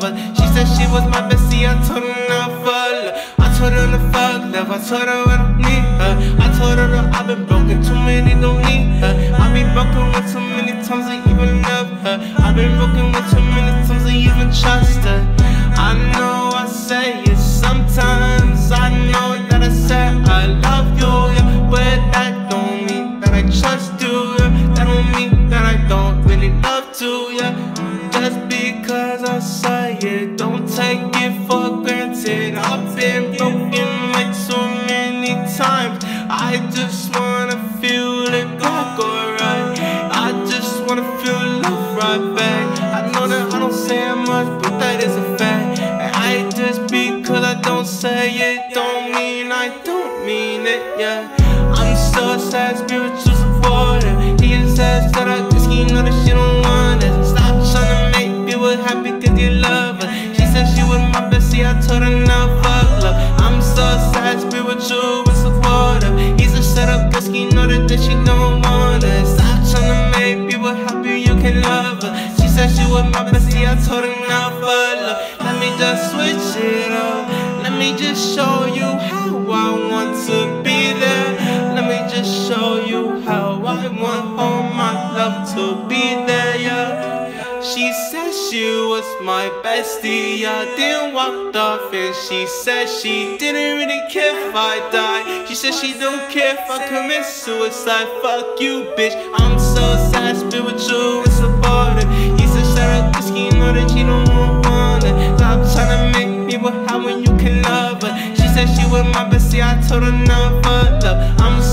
her. She said she was my bestie, I told her not for love. I told her to fuck love, I told her I don't need her. I told her that I've been broken, too many don't need her. I've been broken with too many times I even love her. I've been broken with too many times I even trust her. I know I say it sometimes, I know that I say I love you, yeah, but that don't mean that I trust you, yeah. That don't mean that I don't really love to, yeah. Just because I say it, don't take it for granted. I've been broken like so many times. I just wanna feel it back, alright. I just wanna feel love right back. I know that I don't say much, but that is a fact. And I just because I don't say it, don't mean I don't mean it, yeah. I'm so sad, spiritual supporter. He just says that I just you know that she don't want it. Stop trying to make people happy cause you love her. She said she was my bestie, I told her now fuck love. I'm so sad, spiritual and supportive. He's a shut up Gurski, know that she don't want it. Stop trying to make people happy, you can love her. She said she was my bestie, I told her now fuck love. Let me just switch it up. Let me just show you how I want to be there. Let me just show you how I want all my love to be there, yeah. She said she was my bestie, I then walked off and she said she didn't really care if I die. She said she don't care if I commit suicide, fuck you bitch. I'm so sad, spiritual and supportive. He said shut up Gurski, know that you don't want it. Stop trying to make people happy when you can love her. She said she was my bestie, I told her not for love. I'm